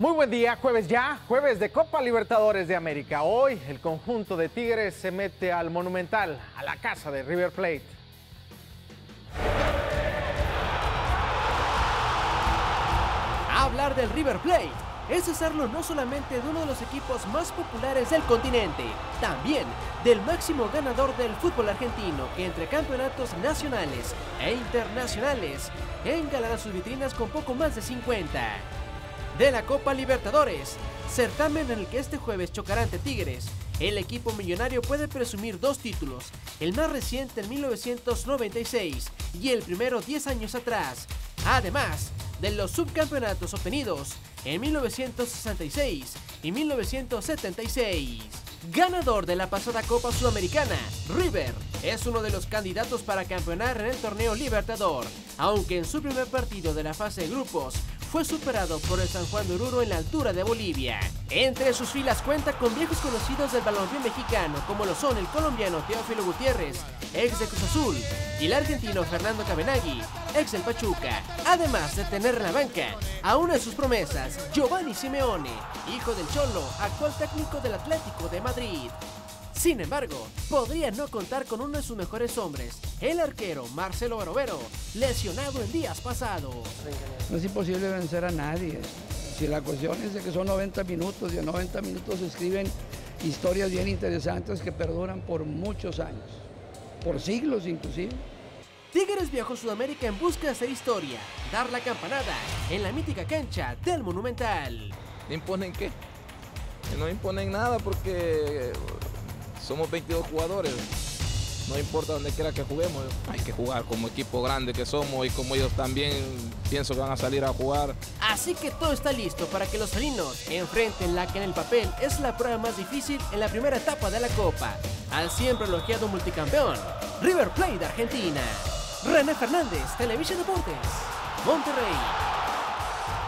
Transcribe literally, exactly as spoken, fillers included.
Muy buen día, jueves ya, jueves de Copa Libertadores de América. Hoy el conjunto de Tigres se mete al Monumental, a la casa de River Plate. Hablar del River Plate es hacerlo no solamente de uno de los equipos más populares del continente, también del máximo ganador del fútbol argentino, que entre campeonatos nacionales e internacionales engalana sus vitrinas con poco más de cincuenta. De la Copa Libertadores, certamen en el que este jueves chocará ante Tigres, el equipo millonario puede presumir dos títulos, el más reciente en mil novecientos noventa y seis y el primero diez años atrás, además de los subcampeonatos obtenidos en mil novecientos sesenta y seis y mil novecientos setenta y seis. Ganador de la pasada Copa Sudamericana, River es uno de los candidatos para campeonar en el torneo Libertador, aunque en su primer partido de la fase de grupos fue superado por el San Juan de Oruro en la altura de Bolivia. Entre sus filas cuenta con viejos conocidos del balompié mexicano, como lo son el colombiano Teófilo Gutiérrez, ex de Cruz Azul, y el argentino Fernando Cabenagui, ex del Pachuca. Además de tener en la banca a una de sus promesas, Giovanni Simeone, hijo del Cholo, actual técnico del Atlético de Madrid. Sin embargo, podría no contar con uno de sus mejores hombres, el arquero Marcelo Barovero, lesionado en días pasados. No es imposible vencer a nadie. Si la cuestión es de que son noventa minutos y en noventa minutos se escriben historias bien interesantes que perduran por muchos años, por siglos inclusive. Tigres viajó a Sudamérica en busca de hacer historia, dar la campanada en la mítica cancha del Monumental. ¿Imponen qué? Que no imponen nada porque somos veintidós jugadores. No importa donde quiera que juguemos, hay que jugar como equipo grande que somos y como ellos también pienso que van a salir a jugar. Así que todo está listo para que los felinos enfrenten la que en el papel es la prueba más difícil en la primera etapa de la Copa, al siempre elogiado multicampeón, River Plate de Argentina. René Fernández, Televisa Deportes, Monterrey.